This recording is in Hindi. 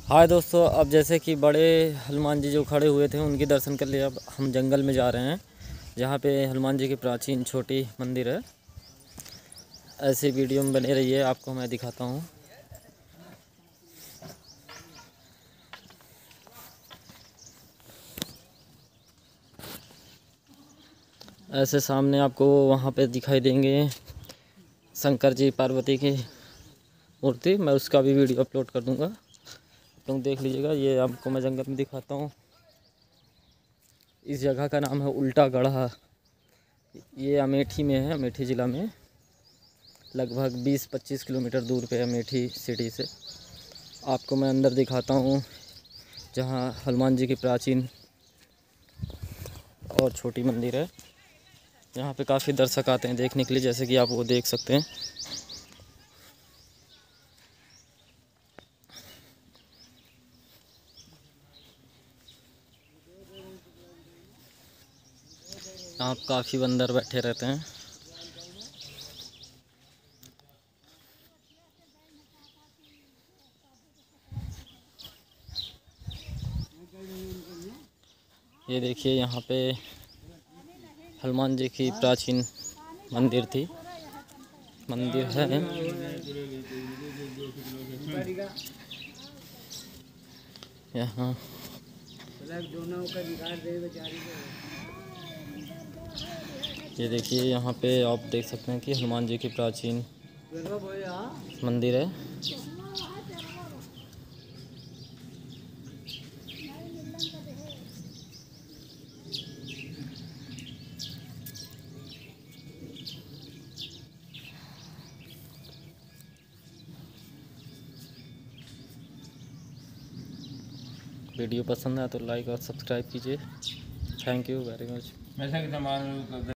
हाय दोस्तों, अब जैसे कि बड़े हनुमान जी जो खड़े हुए थे उनके दर्शन कर लिए। अब हम जंगल में जा रहे हैं जहाँ पे हनुमान जी की प्राचीन छोटी मंदिर है। ऐसी वीडियो में बने रहिए, आपको मैं दिखाता हूँ। ऐसे सामने आपको वहाँ पे दिखाई देंगे शंकर जी पार्वती की मूर्ति। मैं उसका भी वीडियो अपलोड कर दूँगा, तुम देख लीजिएगा। ये आपको मैं जंगल में दिखाता हूँ। इस जगह का नाम है उल्टा गढ़ा। ये अमेठी में है, अमेठी ज़िला में, लगभग 20-25 किलोमीटर दूर पे अमेठी सिटी से। आपको मैं अंदर दिखाता हूँ जहाँ हनुमान जी की प्राचीन और छोटी मंदिर है। यहाँ पे काफ़ी दर्शक आते हैं देखने के लिए, जैसे कि आप वो देख सकते हैं। यहाँ काफ़ी बंदर बैठे रहते हैं। ये देखिए, यहाँ पे हनुमान जी की प्राचीन मंदिर थी, मंदिर है। यहाँ ये देखिए, यहाँ पे आप देख सकते हैं कि हनुमान जी की प्राचीन मंदिर है। वीडियो पसंद है तो लाइक और सब्सक्राइब कीजिए। Thank you very much.